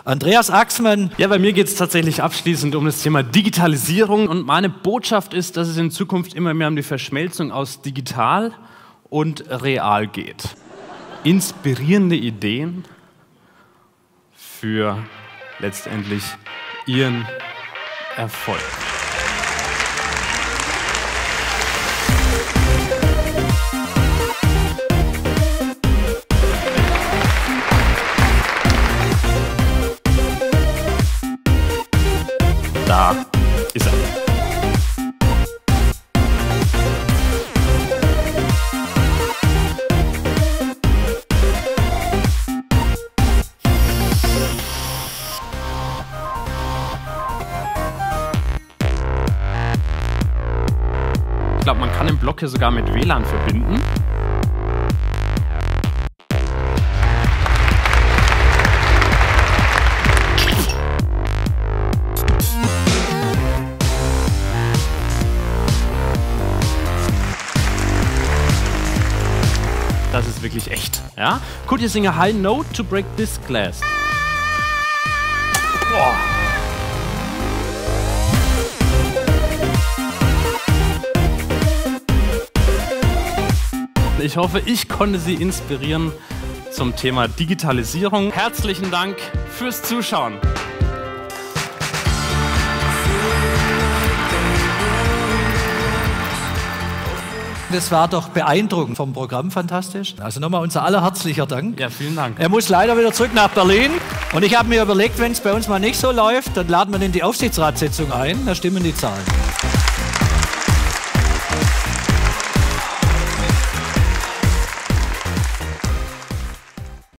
Andreas Axmann. Ja, bei mir geht es tatsächlich abschließend um das Thema Digitalisierung. Und meine Botschaft ist, dass es in Zukunft immer mehr um die Verschmelzung aus digital und real geht. Inspirierende Ideen für letztendlich Ihren Erfolg. Da ist er. Ich glaube, man kann den Block hier sogar mit WLAN verbinden. Das ist wirklich echt. Ja? Could you sing a high note to break this glass? Boah. Ich hoffe, ich konnte Sie inspirieren zum Thema Digitalisierung. Herzlichen Dank fürs Zuschauen. Das war doch beeindruckend vom Programm, fantastisch. Also nochmal unser allerherzlicher Dank. Ja, vielen Dank. Er muss leider wieder zurück nach Berlin. Und ich habe mir überlegt, wenn es bei uns mal nicht so läuft, dann laden wir ihn in die Aufsichtsratssitzung ein, da stimmen die Zahlen.